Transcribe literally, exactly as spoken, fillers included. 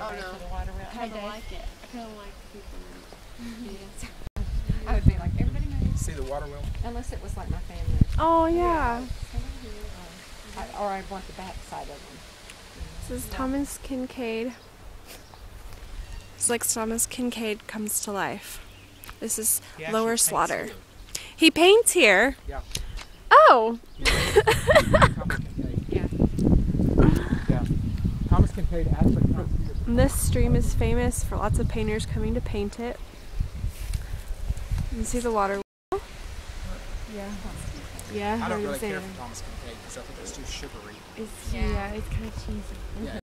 Oh no. For the water wheel. I kind of like it. I kind of like people in it. Yeah. I would be like, everybody knows. See the water wheel? Unless it was like my family. Oh, yeah. Or, or I want the back side of them. This is Thomas Kinkaide. It's like Thomas Kinkaide comes to life. This is Lower Slaughter. Here. He paints here? Yeah. Oh! Yeah. Yeah. Yeah. Thomas Kinkaide actually comes here. This stream is famous for lots of painters coming to paint it. You can see the water wheel. Yeah. Yeah, I don't really saying. care for Thomas Kinkaide because I think it's too sugary. It's, yeah. yeah, it's kind of cheesy. Yeah.